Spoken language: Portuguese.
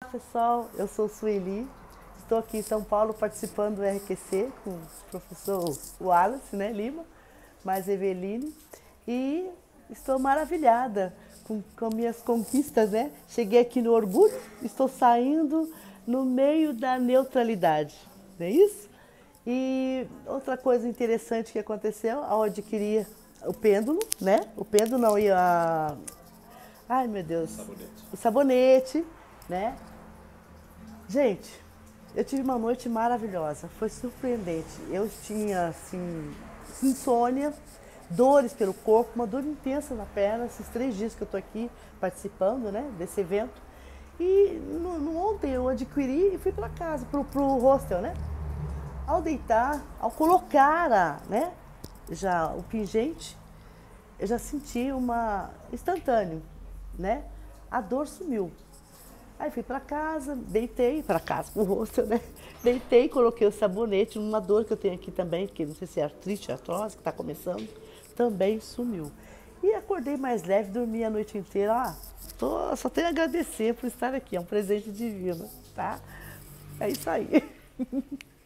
Pessoal, eu sou Sueli, estou aqui em São Paulo participando do RQC com o professor Wallace, né, Lima, mais Eveline, e estou maravilhada com minhas conquistas, né? Cheguei aqui no orgulho, estou saindo no meio da neutralidade, não é isso? E outra coisa interessante que aconteceu, ao adquirir o pêndulo, né? O pêndulo não ia. Ai, meu Deus. O sabonete, né? Gente, eu tive uma noite maravilhosa, foi surpreendente. Eu tinha, assim, insônia, dores pelo corpo, uma dor intensa na perna, esses 3 dias que eu tô aqui participando, né, desse evento. E ontem eu adquiri e fui para casa, pro hostel, né? Ao deitar, ao colocar, né, já o pingente, eu já senti uma instantâneo, né? A dor sumiu. Aí fui para casa, deitei, para casa, pro rosto, né? Deitei, coloquei o sabonete, uma dor que eu tenho aqui também, que não sei se é artrite, artrose, que está começando, também sumiu. E acordei mais leve, dormi a noite inteira. Só tenho a agradecer por estar aqui, é um presente divino, tá? É isso aí.